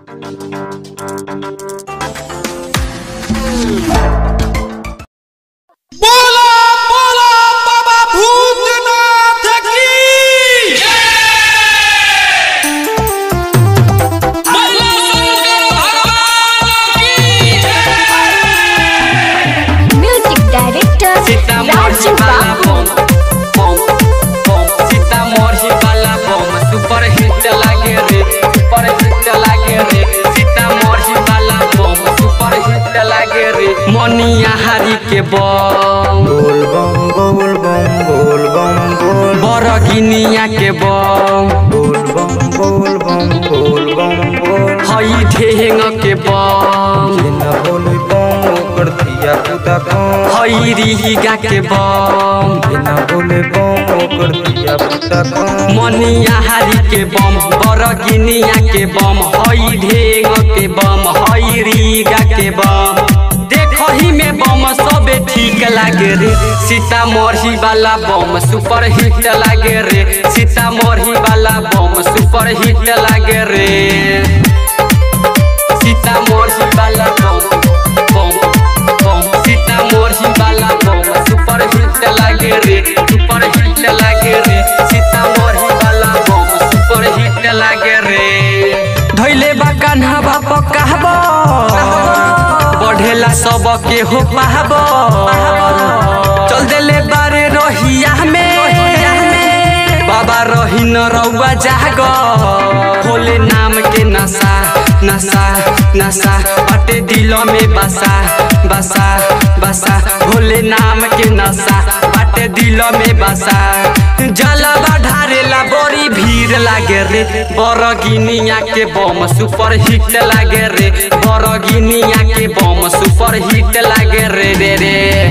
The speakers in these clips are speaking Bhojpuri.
बोला बोला बाबा भूतनाथ की बोला म्यूजिक डायरेक्टर राजू बाबू। सीतामढ़ी वाला बम सुपर हिट लागे रे, सुपर हिट लागे रे। सीतामढ़ी वाला बम सुपर हिट लागे रे। मनिहारी के बम बोल बम बोल बम बोल बम बोल बरगिनिया के बम बोल बम बोल बम बोल बम बोल हई ढेंग के बम जिना बोल बम ओकर दिया पुता कम हई रिहिगा के बम जिना बोले बम ओकर दिया पुता कम मनिहारी के बम बरगिनिया के बम हई ढेंग के बम हई रिहिगा के बम देखही में बम सबे ठीक लागे रे। सीतामढ़ी वाला बम सुपर हिट लागे रे। सीतामढ़ी वाला बम सुपर हिट लागे रे। सीतामढ़ी वाला बम बम बम सीतामढ़ी वाला बम सुपर हिट लागे रे, सुपर हिट लागे रे। सीतामढ़ी वाला बम सुपर हिट लागे रे। धैले बा कान्हा बाप कहबो बढ़ेला सब के हो पाहबो चल देले बारे रहिया में बाबा रही न रउआ जागो भोले नाम के नशा नशा नशा पटे दिल में बसा बसा बसा भोले नाम के नशा पटे दिल में बसा जलवा ढारेला बड़ी भीड़ लागे रे। बरगिनिया के बम सुपर हिट लागे रे। बरगिनिया के बम सुपर हिट लागे रे रे रे।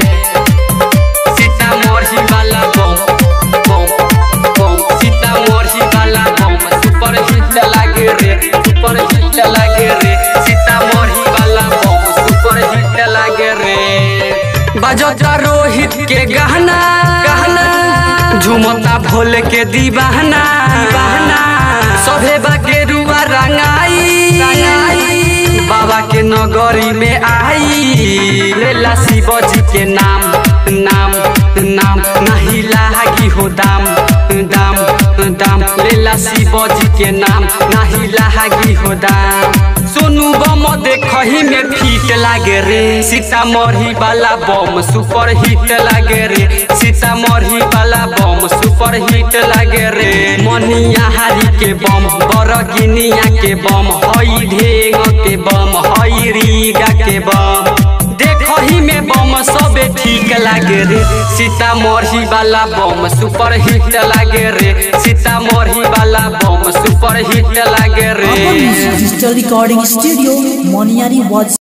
सीतामढ़ी वाला बम बम बम सीतामढ़ी वाला बम सुपर हिट लागे रे, सुपर हिट लागे रे। सीतामढ़ी वाला बम सुपर हिट लागे रे। बजता रोहित के गहना गहना झुमता भोले के दीवाना दीवाना सभे बाके रुआ रंगाई बाबा के नगरी में आई लेला शिव जी के नाम नाम नाम नहीं लागी हो दाम दाम दाम लेला शिव जी के नाम नहीं लागी हो दाम। सोनू बम देखही में फिट लागे रे। सीतामढ़ी वाला बम सुपर हिट लागे रे। सीतामढ़ी वाला बम सुपर हिट लागे रे। मनिहारी के बम बरगिनिया के बम हई ढेंग के बम हई रिहिगा के बम देखही में बम सबे ठीक लागे रे। सीतामढ़ी वाला बम सुपर हिट लागे रे। सीतामढ़ी वाला बम सुपर हिट लागे रे। डिजिटल रिकॉर्डिंग स्टूडियो मोनियारी वाज